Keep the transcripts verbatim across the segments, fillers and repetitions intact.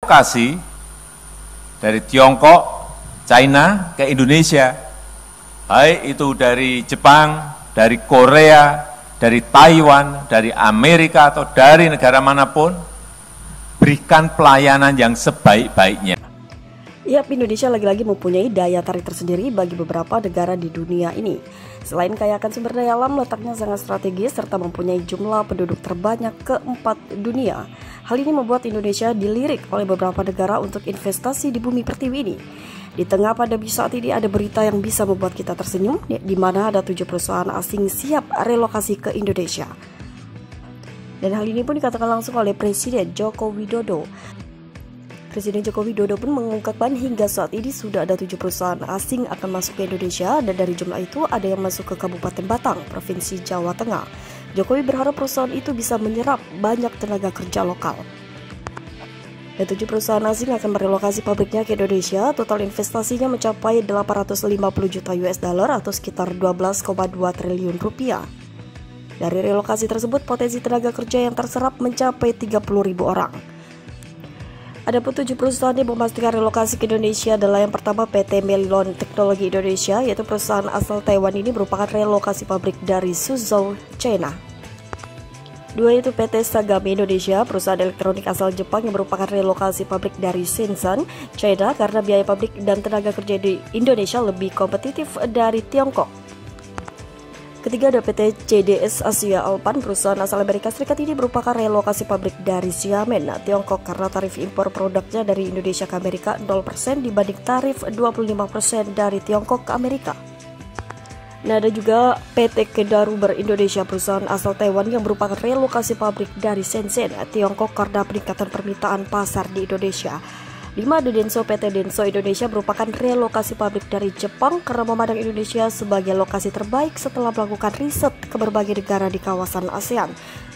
relokasi dari Tiongkok, China ke Indonesia, baik itu dari Jepang, dari Korea, dari Taiwan, dari Amerika, atau dari negara manapun, berikan pelayanan yang sebaik-baiknya. Yap, Indonesia lagi-lagi mempunyai daya tarik tersendiri bagi beberapa negara di dunia ini. Selain kaya akan sumber daya alam, letaknya sangat strategis serta mempunyai jumlah penduduk terbanyak keempat dunia. Hal ini membuat Indonesia dilirik oleh beberapa negara untuk investasi di bumi pertiwi ini. Di tengah pandemi saat ini ada berita yang bisa membuat kita tersenyum, di mana ada tujuh perusahaan asing siap relokasi ke Indonesia. Dan hal ini pun dikatakan langsung oleh Presiden Joko Widodo. Presiden Joko Widodo pun mengungkapkan hingga saat ini sudah ada tujuh perusahaan asing akan masuk ke Indonesia, dan dari jumlah itu ada yang masuk ke Kabupaten Batang, Provinsi Jawa Tengah. Jokowi berharap perusahaan itu bisa menyerap banyak tenaga kerja lokal. Dan tujuh perusahaan asing akan merelokasi pabriknya ke Indonesia. Total investasinya mencapai delapan ratus lima puluh juta U S dollar atau sekitar dua belas koma dua triliun rupiah. Dari relokasi tersebut, potensi tenaga kerja yang terserap mencapai tiga puluh ribu orang. Adapun tujuh perusahaan yang memastikan relokasi ke Indonesia adalah yang pertama P T Melilon Teknologi Indonesia, yaitu perusahaan asal Taiwan ini merupakan relokasi pabrik dari Suzhou, China. Dua yaitu P T Sagami Indonesia, perusahaan elektronik asal Jepang yang merupakan relokasi pabrik dari Shenzhen, China karena biaya pabrik dan tenaga kerja di Indonesia lebih kompetitif dari Tiongkok. Ketiga ada P T C D S Asia Alpan, perusahaan asal Amerika Serikat ini merupakan relokasi pabrik dari Xiamen, Tiongkok karena tarif impor produknya dari Indonesia ke Amerika nol persen dibanding tarif dua puluh lima persen dari Tiongkok ke Amerika. Nah, ada juga P T Kedaruber Indonesia, perusahaan asal Taiwan yang merupakan relokasi pabrik dari Shenzhen, Tiongkok karena peningkatan permintaan pasar di Indonesia. lima ada Denso P T Denso Indonesia merupakan relokasi pabrik dari Jepang karena memandang Indonesia sebagai lokasi terbaik setelah melakukan riset ke berbagai negara di kawasan ASEAN.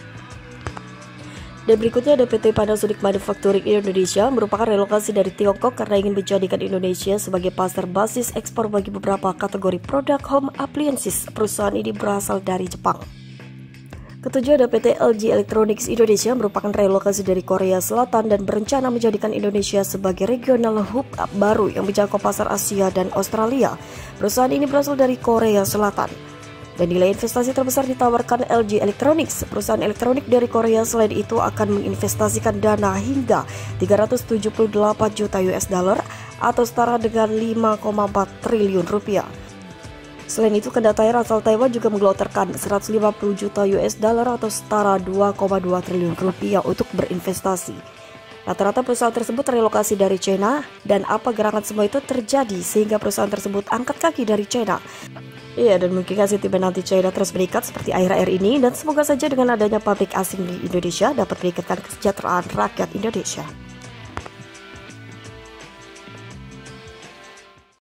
Dan berikutnya ada P T Panasonic Manufacturing Indonesia merupakan relokasi dari Tiongkok karena ingin menjadikan Indonesia sebagai pasar basis ekspor bagi beberapa kategori produk home appliances. Perusahaan ini berasal dari Jepang. Ketujuh ada P T L G Electronics Indonesia merupakan relokasi dari Korea Selatan dan berencana menjadikan Indonesia sebagai regional hub baru yang menjangkau pasar Asia dan Australia. Perusahaan ini berasal dari Korea Selatan. Dan nilai investasi terbesar ditawarkan L G Electronics. Perusahaan elektronik dari Korea selain itu akan menginvestasikan dana hingga tiga ratus tujuh puluh delapan juta U S dollar atau setara dengan lima koma empat triliun rupiah. Selain itu, Kedatangan asal Taiwan juga menggelontorkan seratus lima puluh juta U S dollar atau setara dua koma dua triliun rupiah untuk berinvestasi. Rata-rata perusahaan tersebut relokasi dari China, dan apa gerangan semua itu terjadi sehingga perusahaan tersebut angkat kaki dari China. Iya, dan mungkin sentimen anti China terus meningkat seperti akhir-akhir ini, dan semoga saja dengan adanya pabrik asing di Indonesia dapat meningkatkan kesejahteraan rakyat Indonesia.